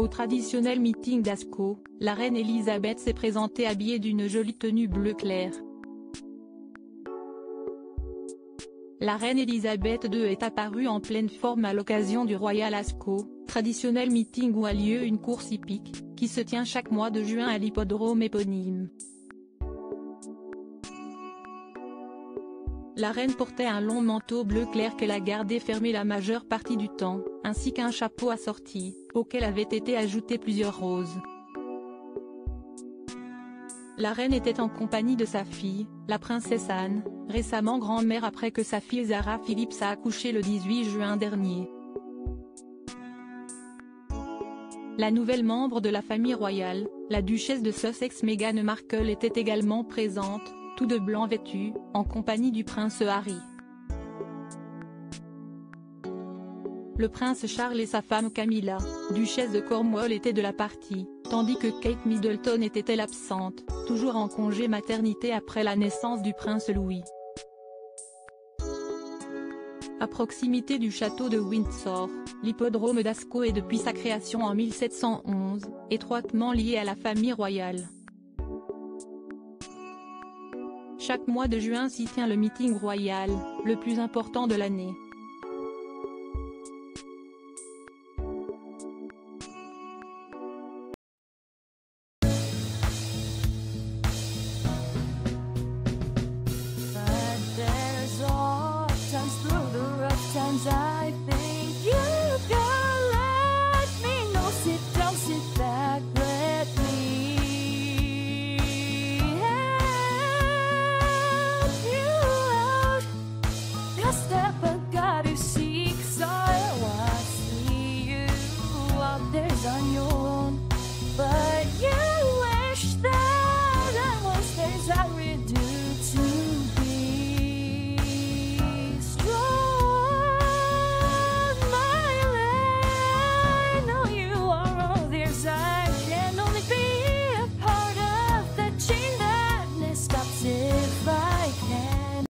Au traditionnel meeting d'Ascot, la reine Elisabeth s'est présentée habillée d'une jolie tenue bleu clair. La reine Elisabeth II est apparue en pleine forme à l'occasion du Royal Ascot, traditionnel meeting où a lieu une course hippique, qui se tient chaque mois de juin à l'hippodrome éponyme. La reine portait un long manteau bleu clair qu'elle a gardé fermé la majeure partie du temps, ainsi qu'un chapeau assorti, auquel avaient été ajoutées plusieurs roses. La reine était en compagnie de sa fille, la princesse Anne, récemment grand-mère après que sa fille Zara Phillips a accouché le 18 juin dernier. La nouvelle membre de la famille royale, la duchesse de Sussex Meghan Markle était également présente, tout de blanc vêtu, en compagnie du prince Harry. Le prince Charles et sa femme Camilla, duchesse de Cornwall étaient de la partie, tandis que Kate Middleton était elle absente, toujours en congé maternité après la naissance du prince Louis. À proximité du château de Windsor, l'hippodrome d'Ascot est depuis sa création en 1711, étroitement lié à la famille royale. Chaque mois de juin s'y tient le meeting royal, le plus important de l'année.